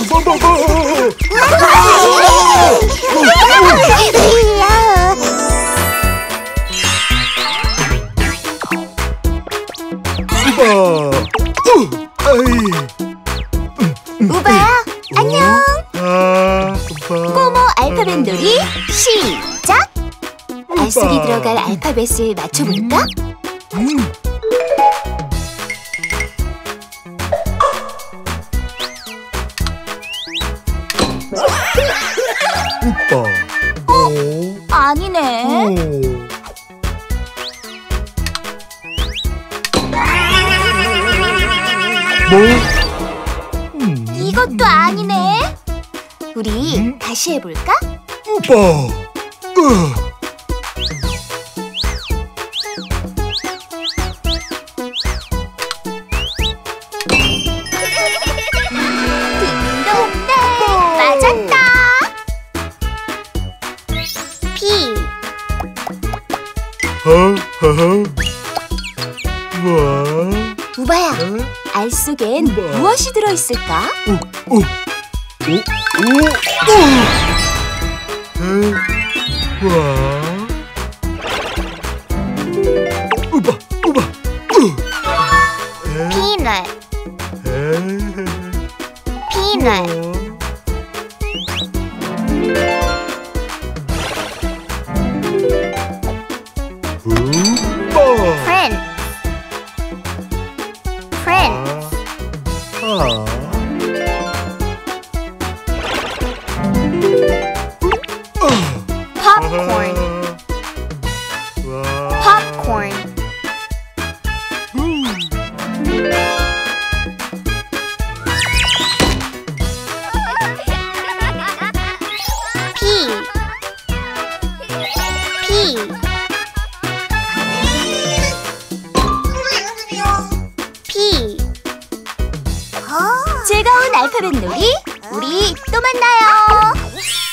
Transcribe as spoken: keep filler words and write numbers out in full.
우바야, 안녕. 꼬모 알파벳 놀이 시작! 알 속에 들어갈 알파벳을 맞춰볼까? 음. 오빠. 어? 아니네. 오. 뭐? 음. 이것도 아니네. 우리 음? 다시 해볼까? 오빠. 으. 딩동댕! 맞았다! 피. 허허허. 와. 우바야, 알 속엔 우바. 무엇이 들어있을까? 오, 오, 오, 오, 오. 에, 와. 우바, 우바, 우. 에, 피넛, 에, 피넛. 어. 우바. 프렌드, 프렌드. 아. 팝콘, 와. 팝콘. 음. 피, 피. 피. 즐거운 알파벳 놀이, 우리 또 만나요.